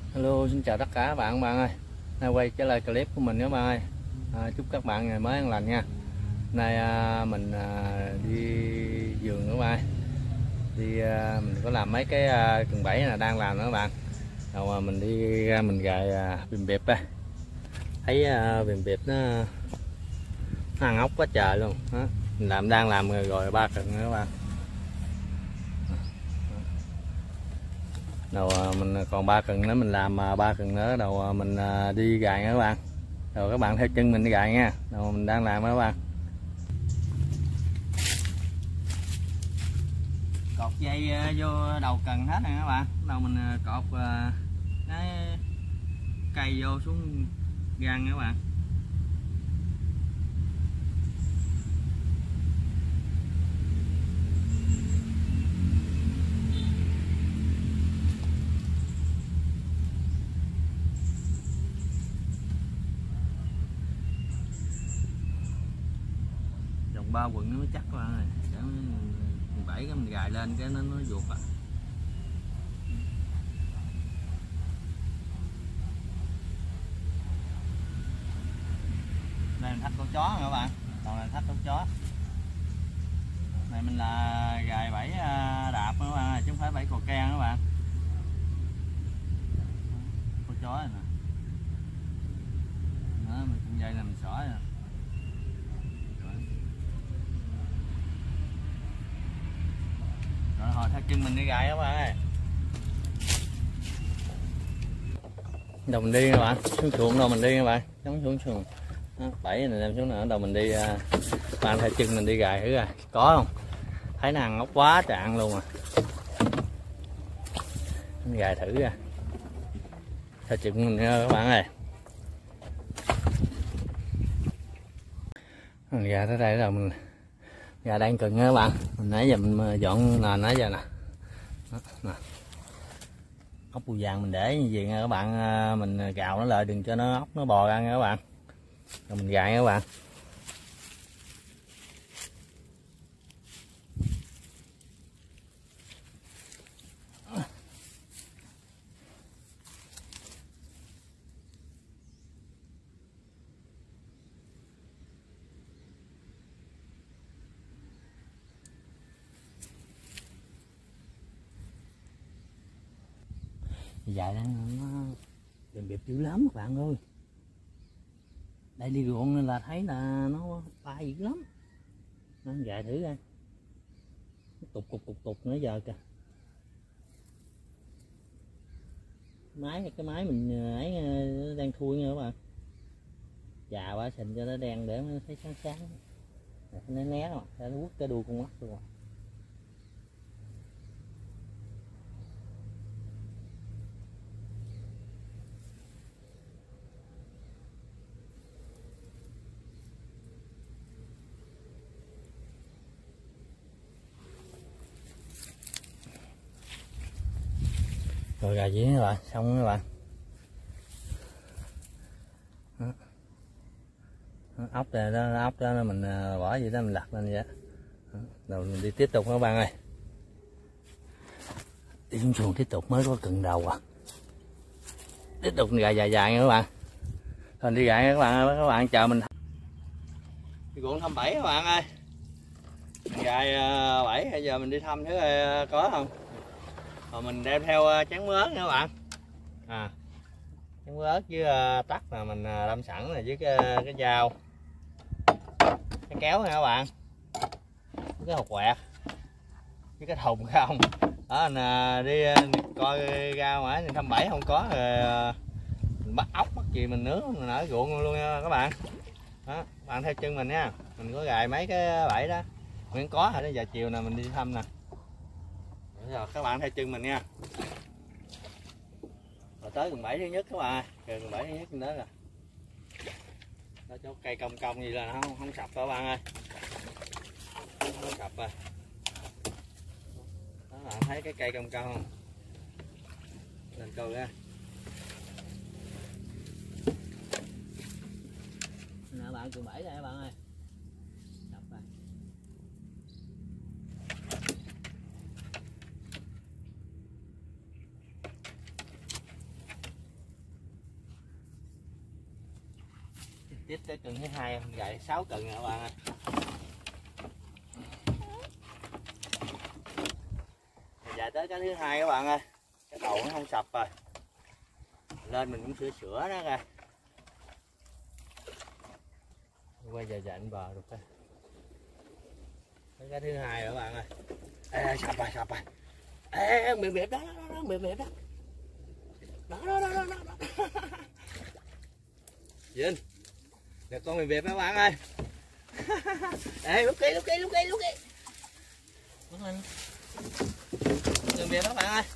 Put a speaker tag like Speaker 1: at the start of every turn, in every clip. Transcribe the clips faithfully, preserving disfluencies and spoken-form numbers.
Speaker 1: Hello, xin chào tất cả các bạn bạn ơi. Nay quay trở lại clip của mình các bạn ơi. À, chúc các bạn ngày mới an lành nha. Nay à, mình à, đi vườn các bạn ơi. Đi à, mình có làm mấy cái à, cần bẫy là đang làm nữa các bạn. Đầu à, mình đi ra mình gài à, bìm bẹp đây. Thấy à, bìm bẹp nó, nó ăn ốc quá trời luôn. Đó. Mình làm đang làm rồi, rồi ba cần nữa các bạn. Đầu mình còn ba cần nữa, mình làm ba cần nữa, đầu mình đi gài nha các bạn. Rồi các bạn theo chân mình đi gài nha. Đầu mình đang làm đó các bạn. Cột dây vô đầu cần hết nè các bạn. Đầu mình cột cái cây vô xuống gan các bạn. Vòng ba quần nó mới chắc các bạn ơi. Để mình bẫy cái mình gài lên cái nó nó vuột á. Đây mình thắt con chó nè các bạn. Còn là thắt con chó. Này mình là gài bẫy đạp các bạn, chứ không phải bẫy cò keng các bạn. Con chó này nè. Đó, mình cũng dây là mình xỏ nè. Rồi hồi theo chân mình đi gài các bạn ơi. Đầu mình đi các bạn, xuống xuồng đâu mình đi các bạn, chống xuống xuồng. Bảy này đem xuống nữa, đầu mình đi bạn theo chân mình đi gài thử coi có không. Thấy nó ăn ốc quá trạng luôn à. Gài thử ra. Theo chân mình nha các bạn ơi. Mình gà tới đây rồi, mình gà đang cần nha các bạn. Mình nãy giờ mình dọn nền nãy giờ nè. Đó, nè. Ốc bươu vàng mình để như vậy nha các bạn, mình gào nó lại đừng cho nó ốc nó bò ra nha các bạn. Rồi mình gài nha các bạn. Dài nó bìm bẹp dữ lắm các bạn ơi. Đây đi ruộng nên là thấy là nó bay dữ lắm. Nó dài thử coi. Nó tục cục cục cục nữa giờ kìa. Máy cái máy mình ấy đang thui nha các bạn. Già quá xình cho nó đen để nó thấy sáng sáng. Nó né rồi, nó quất cái đuôi con mắt luôn rồi. Rồi gà gì các bạn, xong các bạn. Đó. Đó, ốc này đó, ốc đó mình bỏ gì đó mình lật lên vậy. Đó. Rồi mình đi tiếp tục các bạn ơi. Đi xuống xuồng tiếp tục mới có cần đầu à. Tiếp tục gà dài dài nha các bạn. Thôi đi gà nha các bạn ơi, các bạn chờ mình. Đi ruộng thăm bẫy các bạn ơi. Gài bẫy bây giờ mình đi thăm thứ có không. Rồi mình đem theo chén mướn ớt nha các bạn. À, chén mướn ớt với uh, tắc là mình đâm sẵn này với cái, cái dao, cái kéo nha các bạn, với cái hột quẹt, với cái thùng không. Đó mình đi coi ra ngoài thăm bẫy không có rồi mình bắt ốc bắt gì mình nướng mình ở ruộng luôn nha các bạn. Đó, bạn theo chân mình nha, mình có gài mấy cái bẫy đó vẫn có rồi, đến giờ chiều nè mình đi thăm nè. Rồi các bạn theo chân mình nha. Rồi tới gần bẫy thứ nhất các bạn, gần bẫy thứ nhất đó là đó, chỗ cây cong cong gì là không không sập các bạn ơi, không sập rồi. Đó bạn thấy cái cây cong cong không, lên câu ra nè bạn, gần bẫy đây các bạn ơi. Sập rồi. tiếp tới cần thứ hai, gài sáu cần nè các bạn ơi. Dài tới cái thứ hai các bạn ơi, cái đầu nó không sập rồi, lên mình cũng sửa sửa nó ra. Quay dài dài anh bờ được thôi. Tới cái thứ hai rồi các bạn ơi. Ê, sập rồi sập rồi. Ê, mềm mềm đó, đó, đó, mềm mềm đó. Đó đó đó đó đó. Vinh, được con mềm mềm các bạn ơi. Ê, lúc kia lúc kia lúc kia lúc kia. Bước lên. Mềm mềm các bạn ơi.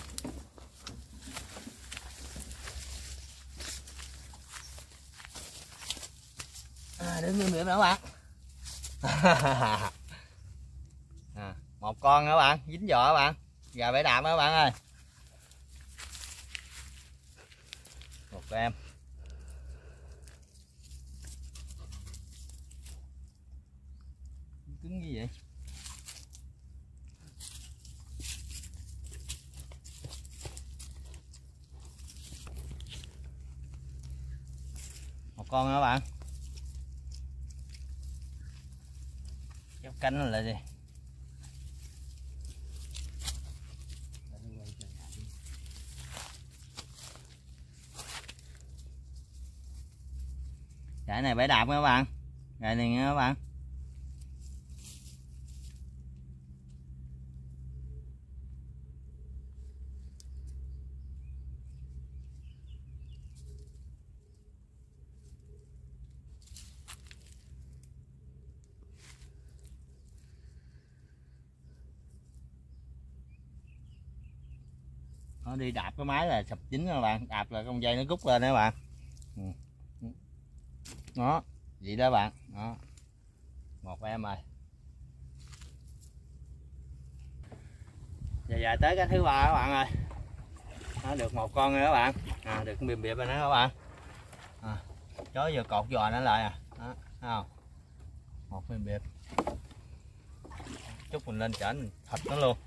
Speaker 1: À, đứng mềm mềm các bạn. À, một con nữa các bạn, dính giò các bạn, gà bể đạm đó các bạn ơi. Một em. Cứng gì vậy? Một con nữa các bạn. Kéo cánh là gì? Cái này bể đạp các bạn, cái này nha các bạn. Nó đi đạp cái máy là sập dính các bạn, đạp là con dây nó rút lên đó các bạn. Đó, vậy đó bạn. Đó. Một em rồi. Giờ dài tới cái thứ ba các bạn ơi. Nó được một con rồi các bạn. À, được mềm mềm rồi đó các bạn. À, chó giờ cột giò nó lại à. Đó, thấy không? Một mềm mềm. Chút mình lên chảnh thịt nó luôn.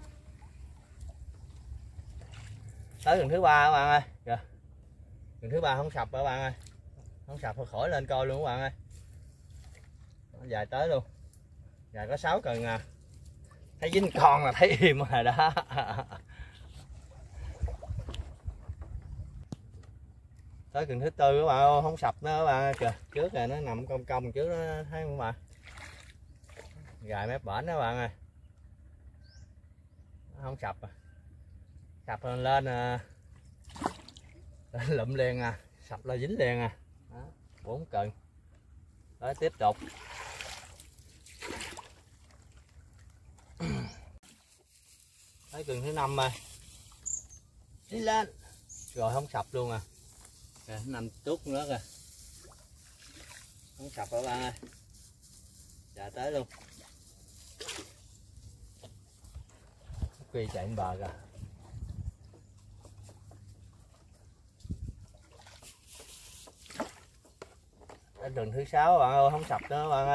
Speaker 1: Tới gần thứ ba các bạn ơi. Kìa. Gần thứ ba không sập các bạn ơi. Không sập thôi khỏi lên coi luôn các bạn ơi. Nó dài tới luôn. Dài có sáu cần à. Thấy dính con là thấy im rồi đó. Tới cần thứ tư các bạn ơi, không sập nữa các bạn ơi. Kìa, trước này nó nằm cong cong trước đó thấy không bạn? Gài mép bển đó các bạn ơi. Nó không sập à. Sập lên lên à. Lụm liền à, sập là dính liền à. Đó, bốn cần. Đó, tiếp tục. Tới cần thứ năm rồi. Đi lên. Rồi không sập luôn à. Rồi nằm tuốt nữa rồi. Không sập các bạn ơi. Chạy tới luôn. Quy chạy lên bờ rồi. Đến đường thứ sáu bạn ơi, không sập nữa bạn ơi.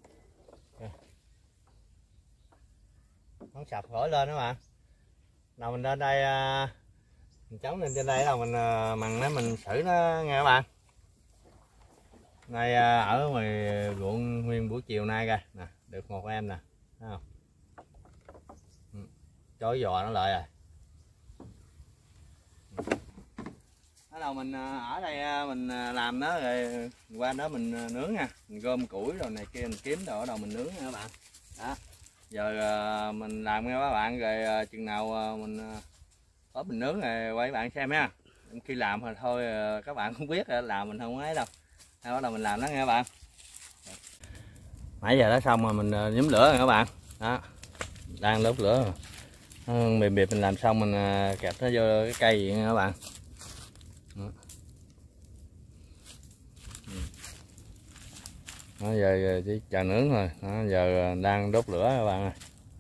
Speaker 1: Không sập khỏi lên đó bạn. Nào mình lên đây mình chống lên trên đây là mình mằng nó mình xử nó nghe các bạn. Nay ở ngoài ruộng nguyên buổi chiều nay kìa, nè, được một em nè, thấy không? Chói giò nó lại rồi. Bắt đầu mình ở đây mình làm nó rồi qua đó mình nướng nha, mình gom củi rồi này kia mình kiếm đồ ở đầu mình nướng nha các bạn. Đó. Giờ mình làm nha các bạn, rồi chừng nào mình có mình nướng rồi quay các bạn xem nha. Khi làm thì thôi các bạn không biết làm mình không ấy đâu. Bắt đầu mình làm đó nghe các bạn. Nãy giờ đã xong rồi mình nhóm lửa rồi các bạn. Đó. Đang đốt lửa rồi. Mềm mềm mình làm xong mình kẹp nó vô cái cây vậy nha các bạn. Đó. Đó, giờ, giờ chỉ chờ nướng thôi. Đó, giờ đang đốt lửa các bạn ơi.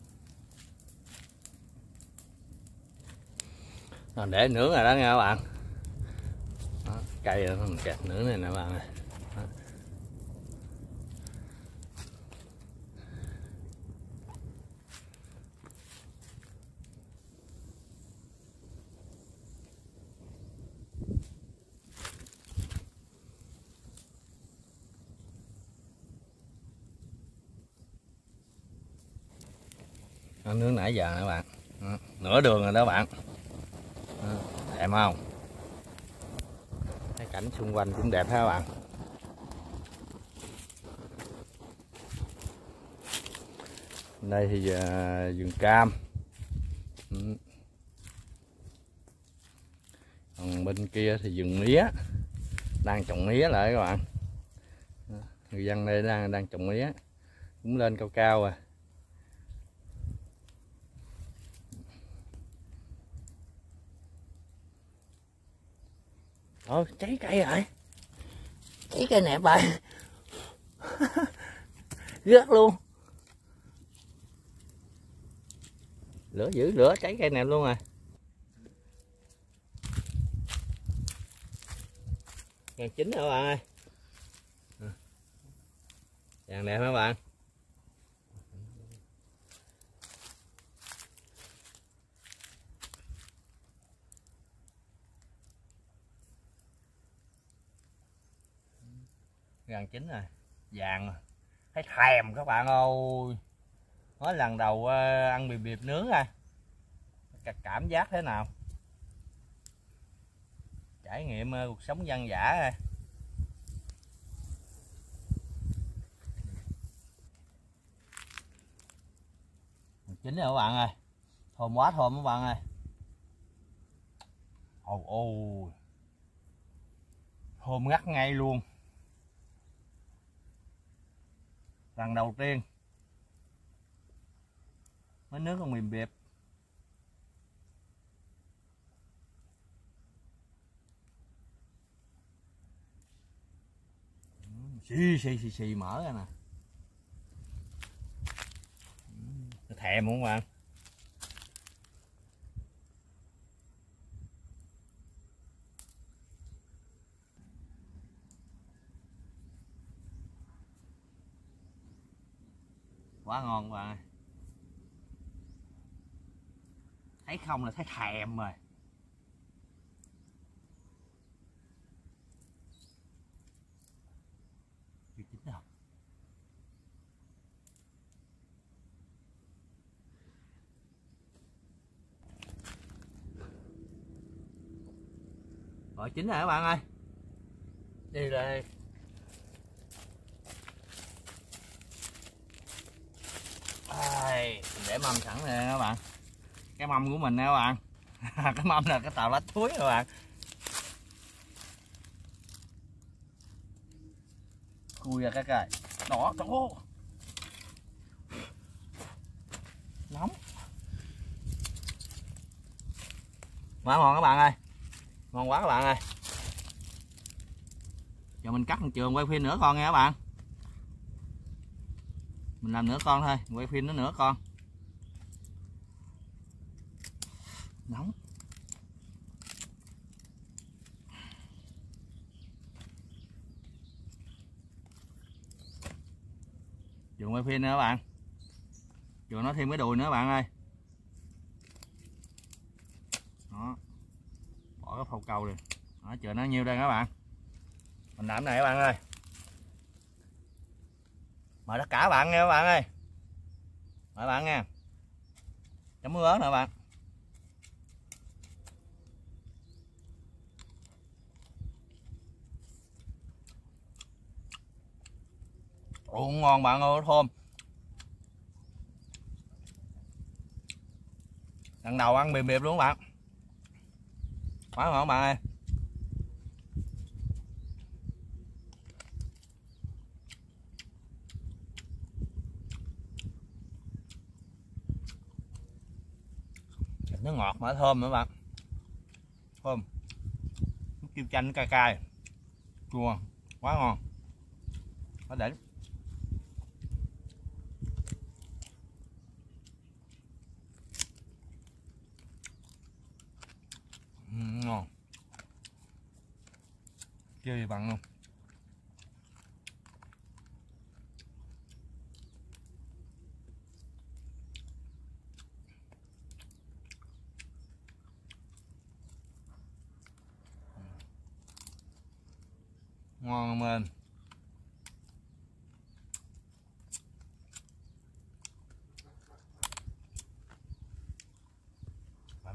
Speaker 1: Đó, để nướng rồi đó nha các bạn. Đó, cây đó, mình kẹp nướng này nè các bạn ơi. Đó. Nó nướng nãy giờ nè các bạn. Đó, nửa đường rồi đó bạn. Đó, đẹp không? Cái cảnh xung quanh cũng đẹp ha các bạn. Đây thì uh, vườn cam. Ừ. Còn bên kia thì vườn mía, đang trồng mía lại các bạn. Người dân đây đang đang trồng mía, cũng lên cao cao à. Ôi, cháy cây rồi, cháy cây nẹp rồi. Rớt luôn, lửa dữ, lửa cháy cây nẹp luôn rồi. Vàng chín rồi các bạn ơi, vàng đẹp hả bạn? Vàng chín rồi, vàng rồi. Thấy thèm các bạn ơi. Nói lần đầu ăn bì bịp nướng à, cảm giác thế nào? Trải nghiệm cuộc sống dân dã rồi. Chín rồi các bạn ơi, thơm quá thơm các bạn ơi. Ồ ồ, thơm ngắt ngay luôn. Lần đầu tiên mới nước con mềm bịp. Xì xì xì xì mở ra nè. Thèm không bạn? Quá ngon các bạn ơi. Thấy không là thấy thèm rồi. Chưa chín đâu. Rồi chín rồi các bạn ơi. Đi đây. Đây, để mâm sẵn nè các bạn. Cái mâm của mình nè các bạn. Cái mâm là cái tàu lá chuối các bạn. Khui ra cái cây. Đó, đó. Nóng. Quá ngon các bạn ơi. Ngon quá các bạn ơi. Giờ mình cắt một trường quay phim nữa con nha các bạn. Mình làm nửa con thôi, quay phim nó nửa con. Nóng. Trường quay phim nữa các bạn. Trường nó thêm cái đùi nữa các bạn ơi. Đó. Bỏ cái phao câu đi. Đó, trường nó nhiêu đây các bạn. Mình làm này các bạn ơi. Mời tất cả các bạn nha các bạn ơi. Mời bạn nha. Chấm muối ớt nè các bạn. Ồ, ngon bạn ơi, thơm. Lần đầu ăn mềm mềm luôn các bạn. Quá ngon các bạn ơi. Nó ngọt mà thơm nữa bạn. Thơm. Nước tiêu chanh cay cay. Chua, quá ngon. Quá đỉnh. Ừ, ngon. Chưa gì bằng luôn. Ngon men.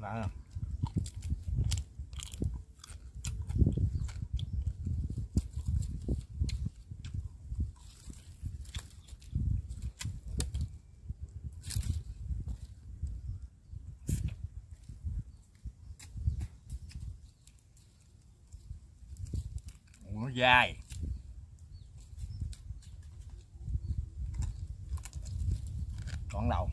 Speaker 1: bạn. Nó dai. Còn đầu.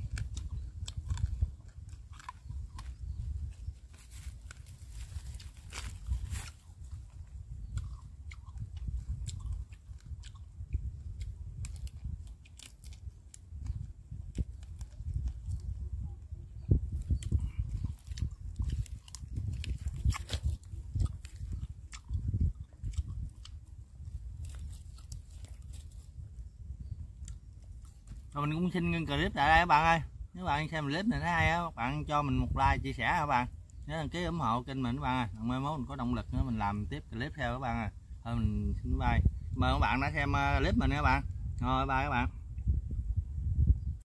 Speaker 1: Rồi mình cũng xin ngưng clip tại đây các bạn ơi. Nếu bạn xem clip này thấy hay á, các bạn cho mình một like, chia sẻ các bạn. Nhớ đăng ký ủng hộ kênh mình các bạn ơi. Mai mốt mình có động lực nữa mình làm tiếp clip theo các bạn ơi. Thôi mình xin bye. Mời các bạn đã xem clip mình các bạn. Rồi bye các bạn.